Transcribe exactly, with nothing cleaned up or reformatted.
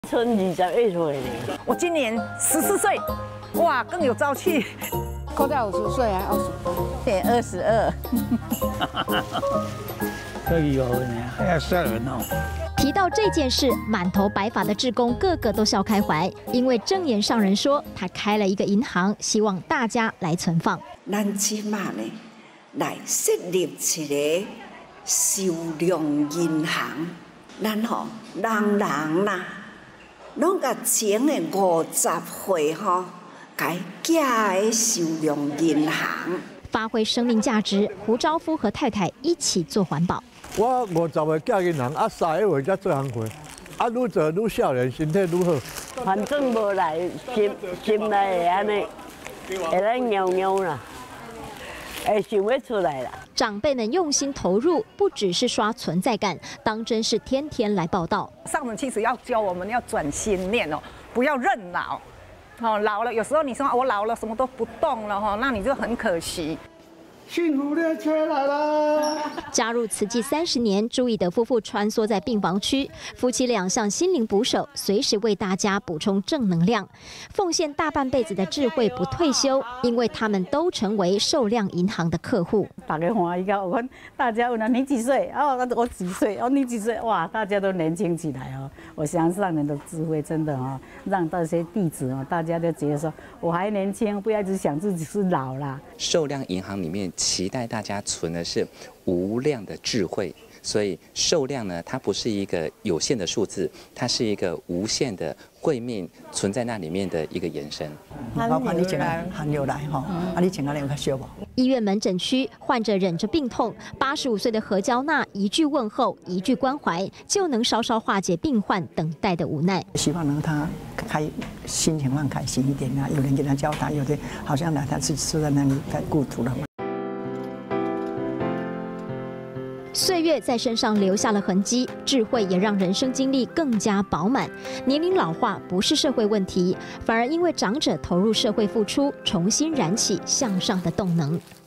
春二十一岁呢， 我今年十四岁，哇，更有朝气。 过到五十岁还二十八， 对，二十二。 可以有呢，还要吓人哦。 提到这件事，满头白发的志工个个都笑开怀，因为正言上人说他开了一个银行，希望大家来存放。 咱即马呢，来设立一个收量银行，咱吼人人啦，拢甲前的五十岁吼，改假的收量银行， 发挥生命价值。胡昭夫和太太一起做环保。 我五十个嫁银行，啊三个月才做行会，啊愈做愈少年，身体愈好。 反正无来，心心内会安尼，会来扭扭啦，会想要出来啦。 长辈们用心投入，不只是刷存在感，当真是天天来报道。 上人其实要教我们要转心念哦，不要认老。哦，老了有时候你说我老了什么都不动了哈，那你就很可惜。 幸福列车来了！ 加入慈济三十年，朱义德夫妇穿梭在病房区，夫妻俩像心灵捕手，随时为大家补充正能量，奉献大半辈子的智慧不退休，因为他们都成为寿量银行的客户。 大家欢喜到，我看大家问了你几岁？哦，我几岁？哦，你几岁？哇，大家都年轻起来哦！我想上人的智慧真的哦，让这些弟子哦，大家都觉得说我还年轻，不要一直想自己是老啦。 寿量银行里面。 期待大家存的是无量的智慧，所以寿量呢，它不是一个有限的数字，它是一个无限的慧命存在那里面的一个延伸。 包括你请来寒流来哈，啊你请来有较少无？ 医院门诊区，患者忍着病痛，八十五岁的何娇娜一句问候，一句关怀，就能稍稍化解病患等待的无奈。 希望能他开心情放开心一点啊，有人给他交代，有的好像来他自己住在那里在故土了嘛。 岁月在身上留下了痕迹，智慧也让人生经历更加饱满。年龄老化不是社会问题，反而因为长者投入社会付出，重新燃起向上的动能。